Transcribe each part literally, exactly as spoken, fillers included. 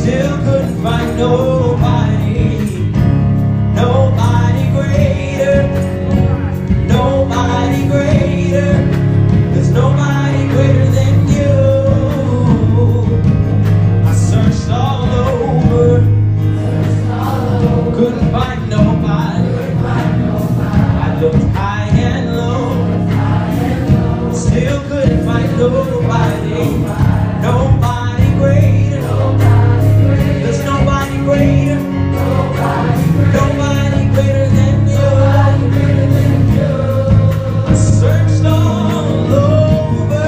Still couldn't find nobody, nobody greater, nobody greater. There's nobody greater than you. I searched all over, couldn't find nobody. I looked high and low, still couldn't find nobody, nobody greater. There's nobody greater, nobody greater than you. I searched all over,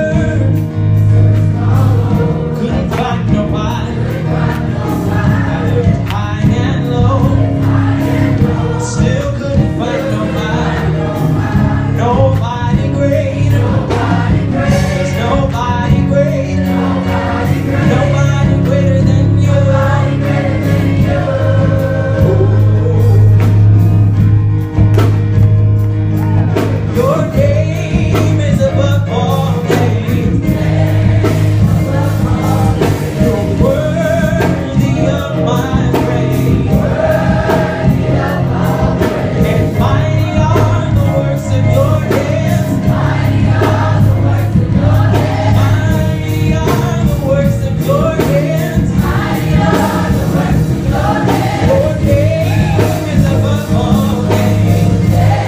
couldn't find nobody. I looked high and low, still couldn't find nobody, nobody greater. There's nobody greater, nobody greater than you. Your name is above all names. You're worthy of my praise. And mighty are the works of your hands. Mighty are the works of your hands. Mighty are the works of your hands. Mighty are the works of your hands. Your name is above all names.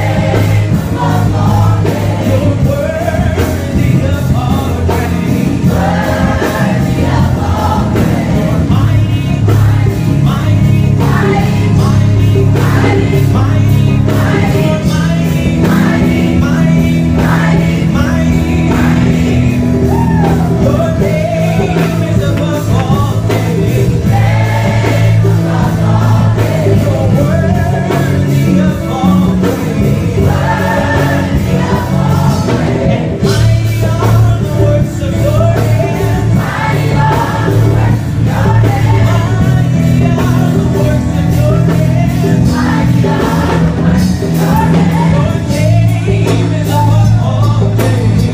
Above all names. You're worthy of all praise. Worthy of all praise. You're mighty, mighty, mighty, mighty, mighty, mighty, mighty, mighty. You're mighty, mighty, mighty, mighty, mighty. Your name is above all names. Above all names. You're worthy of all praise. Worthy of all praise. And mighty are the works of your hands. Mighty are the works of your hands. Mighty are the works of your hands. Mighty are the works of your hands. Your name is above all names.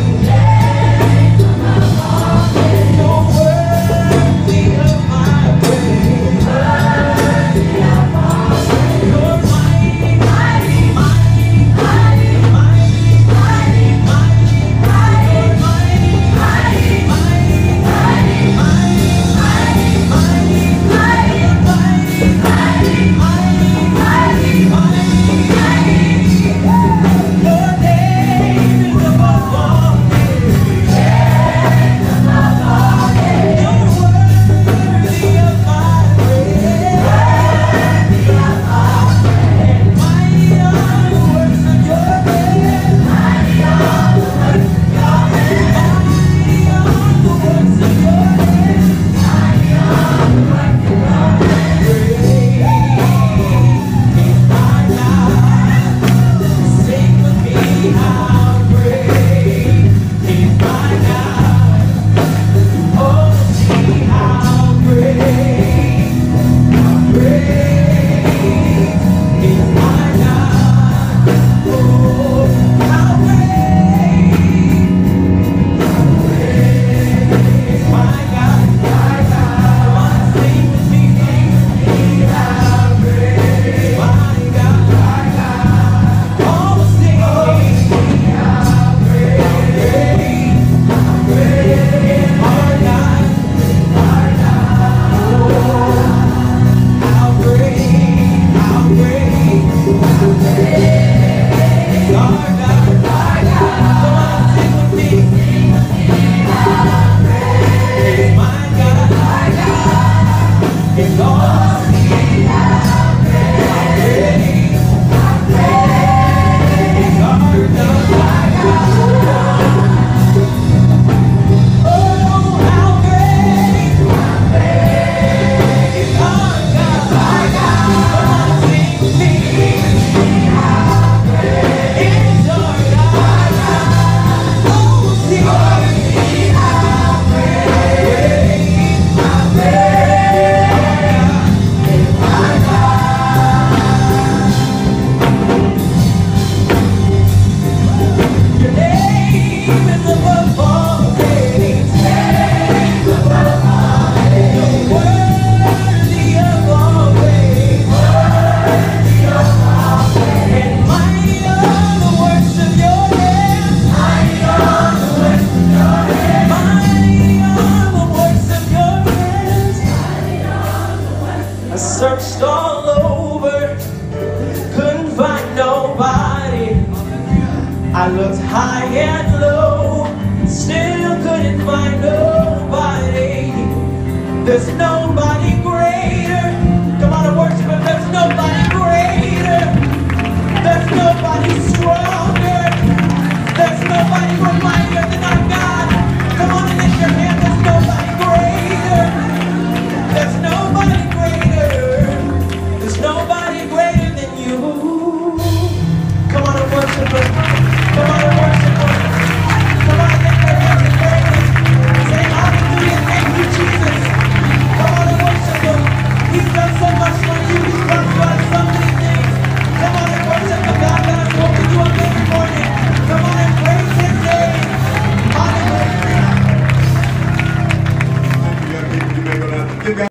Above all names. You're worthy of my praise. Worthy of all praise. You're mighty, mighty, mighty, mighty, mighty, mighty, mighty, mighty. You're mighty, mighty, mighty, mighty, mighty, mighty, mighty, mighty. You're mighty, mighty, mighty, mighty, mighty, mighty. Your name is above all names. Above all names. You're worthy of my praise. Worthy of all praise. And mighty are the works of your hands. Mighty are the works of your hands. Mighty are the works of your hands. Mighty are the works of your hands. Great is my God. Sing with me, how great is my God. Oh, see how great, how great is my God. Oh, how great, how great is my God. My God, come on, sing with me, how great is my God. My God, all sing, how great, how great, how great is our God. Our God, oh, how great, how great, how great is our God. Our God, come on, sing with me, how great is my God. My God is all. How great, how great is our God. My God. Oh, how great, how great is our God. My God. Come on, sing with me. How great is our God. My God. Oh, sing with me. How great, how great is our God. Searched all over, couldn't find nobody. I looked high and low, still couldn't find nobody. There's nobody greater. Come on and worship him. There's nobody greater. There's nobody stronger. There's nobody more mighty.